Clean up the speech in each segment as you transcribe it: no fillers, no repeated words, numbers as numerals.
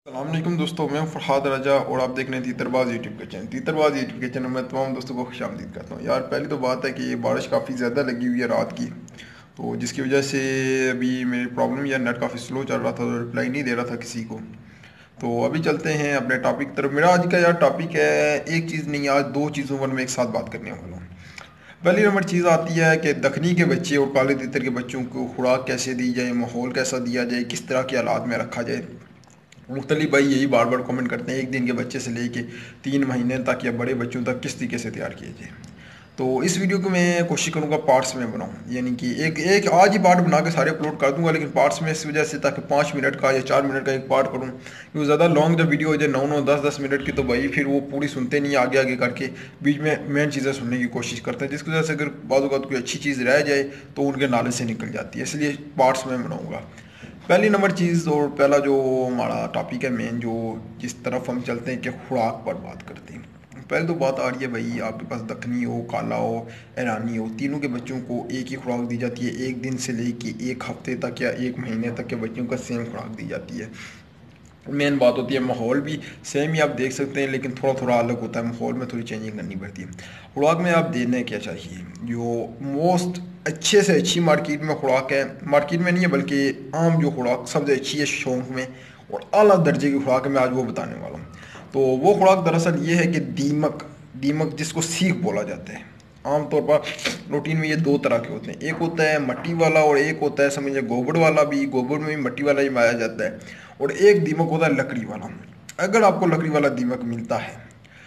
अस्सलामुअलैकुम दोस्तों, मैं हूं फरहाद रजा और आप देख रहे हैं तीतरबाज यूट्यूब के चैनल। तीतरबाज यूट्यूब के चैनल में तमाम दोस्तों को खुशामदीद करता हूं। यार पहली तो बात है कि ये बारिश काफ़ी ज़्यादा लगी हुई है रात की, तो जिसकी वजह से अभी मेरी प्रॉब्लम या नेट काफ़ी स्लो चल रहा था और रिप्लाई नहीं दे रहा था किसी को। तो अभी चलते हैं अपने टॉपिक की तरफ। मेरा आज का यार टॉपिक है, एक चीज़ नहीं आज दो चीज़ों पर मैं एक साथ बात करने वाला हूँ। पहली नंबर चीज़ आती है कि दखनी के बच्चे और काले तीतर के बच्चों को खुराक कैसे दी जाए, माहौल कैसा दिया जाए, किस तरह के हालात में रखा जाए। मुख्तलिफ भाई यही बार बार कमेंट करते हैं, एक दिन के बच्चे से लेके 3 महीने तक या बड़े बच्चों तक किस तरीके से तैयार किए जाए। तो इस वीडियो को मैं कोशिश करूंगा पार्ट्स में बनाऊं, यानी कि एक एक आज ही पार्ट बना के सारे अपलोड कर दूंगा, लेकिन पार्ट्स में इस वजह से ताकि 5 मिनट का या 4 मिनट का एक पार्ट करूं, क्योंकि ज़्यादा लॉन्ग जब वीडियो हो जाए 9 9 10 10 मिनट की, तो भाई फिर वो पूरी सुनते नहीं, आगे आगे करके बीच में मेन चीज़ें सुनने की कोशिश करते हैं, जिसकी वजह से अगर बाज़ औक़ात कोई अच्छी चीज़ रह जाए तो उनके नाले से निकल जाती है। इसलिए पार्ट्स में बनाऊँगा। पहली नंबर चीज़ और पहला जो हमारा टॉपिक है मेन, जो जिस तरफ हम चलते हैं कि खुराक पर बात करते हैं। पहले तो बात आ रही है भाई, आपके पास दखनी हो, काला हो, ईरानी हो, तीनों के बच्चों को एक ही खुराक दी जाती है। एक दिन से लेके एक हफ्ते तक या 1 महीने तक के बच्चों का सेम खुराक दी जाती है। मेन बात होती है माहौल भी सेम ही आप देख सकते हैं, लेकिन थोड़ा थोड़ा अलग होता है, माहौल में थोड़ी चेंजिंग करनी पड़ती है। खुराक में आप देना क्या चाहिए, जो मोस्ट अच्छे से अच्छी मार्केट में खुराक है, मार्केट में नहीं है बल्कि आम जो खुराक सबसे अच्छी है शौक में और आला दर्जे की खुराक है, मैं आज वो बताने वाला हूँ। तो वो खुराक दरअसल ये है कि दीमक, दीमक जिसको सीख बोला जाता है। आमतौर पर प्रोटीन में ये दो तरह के होते हैं, एक होता है मट्टी वाला और एक होता है समझिए गोबर वाला भी, गोबर में भी मट्टी वाला ही पाया जाता है, और एक दीमक होता है लकड़ी वाला। अगर आपको लकड़ी वाला दीमक मिलता है,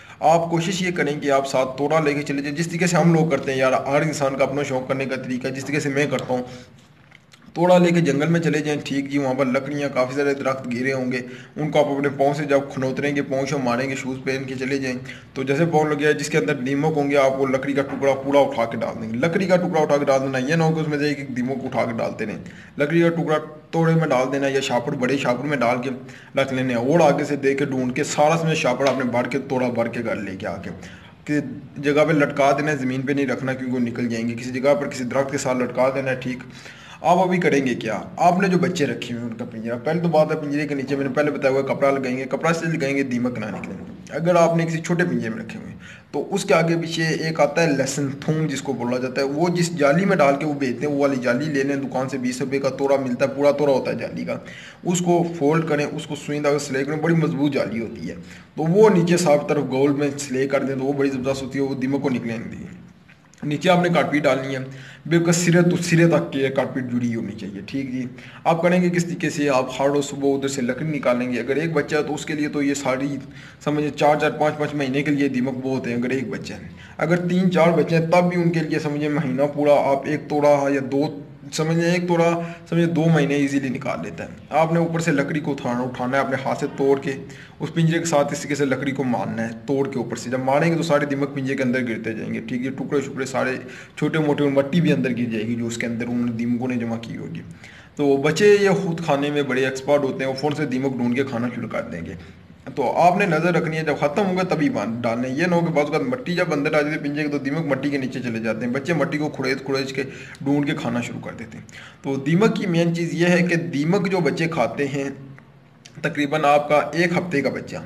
आप कोशिश ये करें कि आप साथ तोड़ा लेके चले जाए, जिस तरीके से हम लोग करते हैं। यार हर इंसान का अपना शौक करने का तरीका है, जिस तरीके से मैं करता हूँ, तोड़ा लेके जंगल में चले जाएं, ठीक जी, वहाँ पर लकड़ियाँ काफ़ी सारे दरख्त गिरे होंगे, उनको आप अपने पाँव से जब खनोतरेंगे, पाँव से मारेंगे, शूज़ पहन के चले जाएं, तो जैसे पाँव लग गया जिसके अंदर दीमक होंगे, आप वो लकड़ी का टुकड़ा पूरा उठा के डाल देंगे। लकड़ी का टुकड़ा उठा के डाल देना, ये ना हो कि उसमें से एक दीमक उठा के डालते रहें। लकड़ी का टुकड़ा तोड़े में डाल देना या शापड़, बड़े शापड़ में डाल के रख लेने, और आगे से दे के ढूंढ के सारा समय शापड़ आपने भर के, तोड़ा भर के घर लेके आके किसी जगह पे लटका देना है, ज़मीन पे नहीं रखना क्योंकि वो निकल जाएंगे। किसी जगह पर किसी दरख्त के साथ लटका देना है, ठीक। आप अभी करेंगे क्या, आपने जो बच्चे रखे हुए हैं उनका पिंजरा, पहले तो बात है पिंजरे के नीचे मैंने पहले बताया हुआ कपड़ा लगाएंगे, कपड़ा से लगाएंगे दीमक ना निकले। अगर आपने किसी छोटे पिंजरे में रखे हुए हैं तो उसके आगे पीछे एक आता है लहसुन थूम जिसको बोला जाता है, वो जिस जाली में डाल के वो बेचते हैं, वो वाली जाली ले लें, दुकान से 20 रुपये का तोड़ा मिलता है, पूरा तोड़ा होता है जाली का। उसको फोल्ड करें, उसको सुई धागे सिलाई करें, बड़ी मजबूत जाली होती है, तो वो नीचे साफ तरफ गोल में सिलाई कर दें तो वो बड़ी ज़बरदस्त होती है, वो दीमक को निकलेंगे दी। नीचे आपने कारपीट डालनी है, बिल्कुल सिरे तो सिरे तक के कारपीट जुड़ी होनी चाहिए, ठीक जी। आप करेंगे किस तरीके से, आप हर रोज सुबह उधर से लकड़ी निकालेंगे। अगर एक बच्चा है तो उसके लिए तो ये सारी समझिए 4 4 5 5 महीने के लिए दीमक बहुत है, अगर एक बच्चा है। अगर 3 4 बच्चे हैं तब भी उनके लिए समझिए महीना पूरा आप एक तोड़ा या दो, समझिए एक तोड़ा समझिए 2 महीने इजीली निकाल लेता है। आपने ऊपर से लकड़ी को उठाना है, अपने हाथ से तोड़ के उस पिंजरे के साथ इस तरीके से लकड़ी को मारना है, तोड़ के ऊपर से जब मारेंगे तो सारे दीमक पिंजरे के अंदर गिरते जाएंगे, ठीक है। टुकड़े शुकड़े सारे छोटे मोटे, मट्टी भी अंदर गिर जाएगी जो उसके अंदर उन्होंने दीमकों ने जमा की होगी। तो बच्चे ये खुद खाने में बड़े एक्सपर्ट होते हैं, वो फ़ौरन से दीमक ढूंढ के खाना शुरू कर देंगे। तो आपने नज़र रखनी है, जब ख़त्म होगा तभी डालने। ये ना हो कि बाज़ औक़ात मट्टी जब अंदर आ जाती है पिंजरे के तो दीमक मट्टी के नीचे चले जाते हैं, बच्चे मट्टी को खुड़ेद खुड़ेज के ढूंढ के खाना शुरू कर देते हैं। तो दीमक की मेन चीज़ ये है कि दीमक जो बच्चे खाते हैं, तकरीबन आपका एक हफ्ते का बच्चा,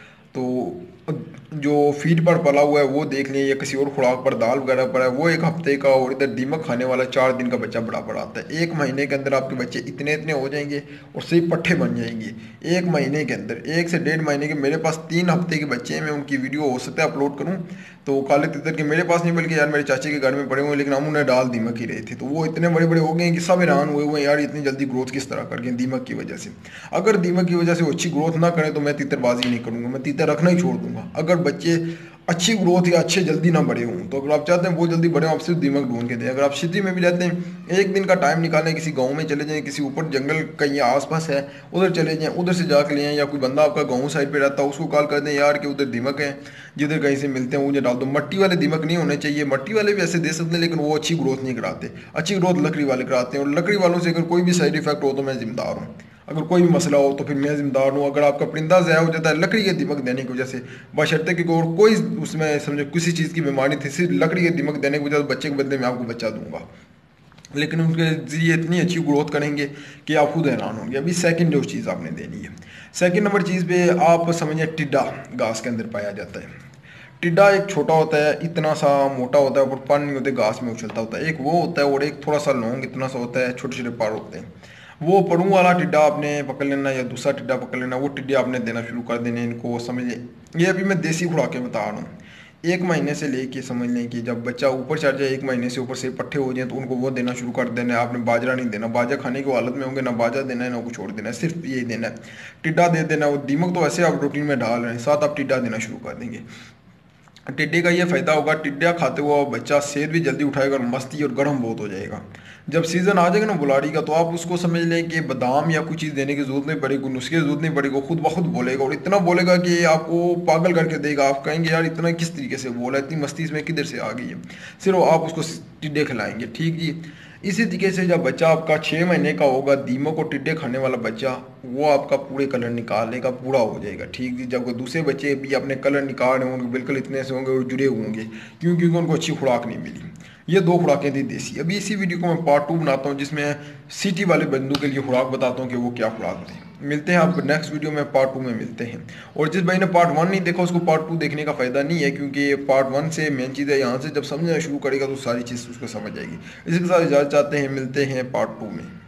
तो जो फीड पर पला हुआ है वो देख लें, या किसी और खुराक पर दाल वगैरह पर है, वो एक हफ्ते का, और इधर दीमक खाने वाला 4 दिन का बच्चा बड़ा बड़ा आता है। 1 महीने के अंदर आपके बच्चे इतने इतने हो जाएंगे और सही पट्ठे बन जाएंगे 1 महीने के अंदर। 1 से 1.5 महीने के मेरे पास 3 हफ्ते के बच्चे हैं, मैं उनकी वीडियो हो सकता है अपलोड करूँ। तो काले तितर के मेरे पास नहीं बल्कि यार मेरे चाचे के घर में पड़े हुए हैं, लेकिन हम उन्हें डाल दीमक ही रहे थे, तो वो इतने बड़े बड़े हो गए हैं कि सब हैरान हुए हुए हैं यार इतनी जल्दी ग्रोथ किस तरह कर गए दीमक की वजह से। अगर दीमक की वजह से वो अच्छी ग्रोथ ना करें तो मैं तीतरबाजी नहीं करूँगा, मैं तीतर रखना ही छोड़ दूंगा। अगर बच्चे अच्छी ग्रोथ या अच्छे जल्दी ना बड़े हों, तो अगर आप चाहते हैं बहुत जल्दी बड़े हों, आप सिर्फ दीमक ढूंढ के दें। अगर आप सिटी में भी रहते हैं, एक दिन का टाइम निकालें, किसी गांव में चले जाएं, किसी ऊपर जंगल कहीं आसपास है उधर चले जाएं, उधर से जाकर ले आएं, या कोई बंदा आपका गाँव साइड पे रहता है उसको कॉल कर दें यार कि उधर दीमक है, जिधर कहीं से मिलते हैं उन्हें डाल दो। मट्टी वाले दीमक नहीं होने चाहिए, मट्टी वाले भी ऐसे दे सकते हैं लेकिन वो अच्छी ग्रोथ नहीं कराते, अच्छी ग्रोथ लकड़ी वाले कराते हैं, और लकड़ी वालों से अगर कोई भी साइड इफेक्ट हो तो मैं जिम्मेदार हूँ, अगर कोई भी मसला हो तो फिर मैं जिम्मेदार हूँ। अगर आपका परिंदा ज़ाया हो जाता है लकड़ी के दीमक देने की वजह से, बशर्ते कि और कोई उसमें समझो किसी चीज़ की बीमारी थी, सिर्फ लकड़ी के दीमक देने की वजह से बच्चे के बदले में आपको बच्चा दूंगा। लेकिन उनके ज़रिए इतनी अच्छी ग्रोथ करेंगे कि आप खुद हैरान होंगे। अभी सेकंड जो चीज़ आपने देनी है, सेकंड नंबर चीज़ पे आप समझिए टिड्डा घास के अंदर पाया जाता है। टिड्डा एक छोटा होता है, इतना सा मोटा होता है, पर पर नहीं होते, घास में उछलता होता है। एक वो होता है और एक थोड़ा सा लौंग इतना सा होता है, छोटे छोटे पर होते हैं। वो पड़ू वाला टिड्डा आपने पकड़ लेना या दूसरा टिड्डा पकड़ लेना, वो टिड्डे आपने देना शुरू कर देने इनको। समझ लें, ये अभी मैं देसी खुराकें बता रहा हूँ। 1 महीने से लेके समझ लें कि जब बच्चा ऊपर चढ़ जाए, 1 महीने से ऊपर से पट्ठे हो जाए, तो उनको वो देना शुरू कर देना है। आपने बाजरा नहीं देना, बाजरा खाने की हालत में होंगे, ना बाजरा देना है ना कुछ छोड़ देना है, सिर्फ यही देना है। टिड्डा दे देना है। वो दीमक तो वैसे आप रूटीन में डाल रहे हैं, साथ आप टिड्डा देना शुरू कर देंगे। टिड्डे का ये फायदा होगा, टिड्डा खाते हुआ बच्चा सेहत भी जल्दी उठाएगा और मस्ती और गर्म बहुत हो जाएगा। जब सीज़न आ जाएगा ना बुलाड़ी का, तो आप उसको समझ लें कि बादाम या कुछ चीज़ देने की जरूरत नहीं पड़ेगी, नुस्खे की जरूरत नहीं पड़ेगी, वो खुद ब खुद बोलेगा और इतना बोलेगा कि आपको पागल करके देगा। आप कहेंगे यार इतना किस तरीके से बोला, इतनी मस्ती इसमें किधर से आ गई है। सिर्फ आप उसको टिड्डे खिलाएंगे, ठीक जी। इसी तरीके से जब बच्चा आपका 6 महीने का होगा, दीमक और टिड्डे खाने वाला बच्चा, वो आपका पूरे कलर निकालेगा, पूरा हो जाएगा, ठीक जी। जब वो दूसरे बच्चे भी अपने कलर निकाल रहे होंगे, बिल्कुल इतने से होंगे और जुड़े हुए होंगे, क्योंकि उनको अच्छी खुराक नहीं मिली। ये 2 खुराकें थी देसी। अभी इसी वीडियो को मैं पार्ट 2 बनाता हूँ, जिसमें सिटी वाले बंदों के लिए खुराक बताता हूँ कि वो क्या खुराक थी। मिलते हैं आपको नेक्स्ट वीडियो में, पार्ट 2 में मिलते हैं। और जिस भाई ने पार्ट 1 नहीं देखा, उसको पार्ट 2 देखने का फ़ायदा नहीं है, क्योंकि पार्ट 1 से मेन चीज़ है, यहाँ से जब समझना शुरू करेगा तो सारी चीज़ उसको समझ आएगी। इसी के साथ इजाज़त चाहते हैं, मिलते हैं पार्ट 2 में।